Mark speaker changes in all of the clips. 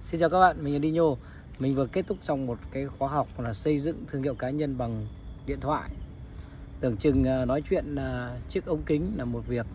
Speaker 1: Xin chào các bạn, mình là Dino. Mình vừa kết thúc xong một cái khóa học là xây dựng thương hiệu cá nhân bằng điện thoại. Tưởng chừng nói chuyện chiếc ống kính là một việc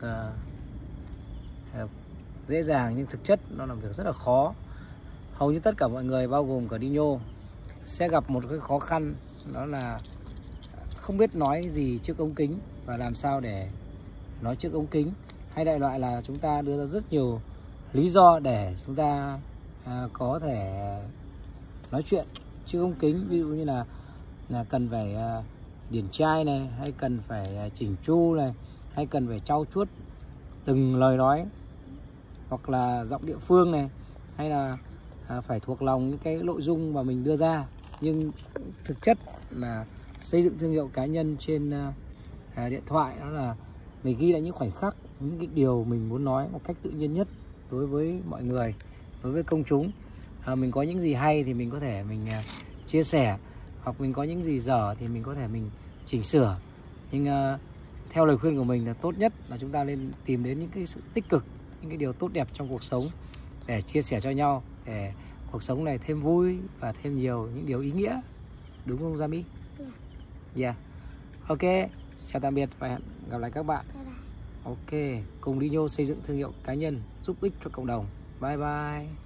Speaker 1: dễ dàng, nhưng thực chất nó là việc rất là khó. Hầu như tất cả mọi người, bao gồm cả Dino, sẽ gặp một cái khó khăn, đó là không biết nói gì trước ống kính và làm sao để nói trước ống kính. Hay đại loại là chúng ta đưa ra rất nhiều lý do để chúng ta có thể nói chuyện trước ống kính. Ví dụ như là cần phải điển trai này, hay cần phải chỉnh chu này, hay cần phải trau chuốt từng lời nói, hoặc là giọng địa phương này, hay là phải thuộc lòng những cái nội dung mà mình đưa ra. Nhưng thực chất là xây dựng thương hiệu cá nhân trên điện thoại, đó là mình ghi lại những khoảnh khắc, những cái điều mình muốn nói một cách tự nhiên nhất đối với mọi người, đối với công chúng. Mình có những gì hay thì mình có thể mình chia sẻ, hoặc mình có những gì dở thì mình có thể mình chỉnh sửa. Nhưng theo lời khuyên của mình là tốt nhất là chúng ta nên tìm đến những cái sự tích cực, những cái điều tốt đẹp trong cuộc sống để chia sẻ cho nhau, để cuộc sống này thêm vui và thêm nhiều những điều ý nghĩa. Đúng không Jami? Yeah. Ok, chào tạm biệt và hẹn gặp lại các bạn. Ok, cùng Dino xây dựng thương hiệu cá nhân giúp ích cho cộng đồng. Bye bye.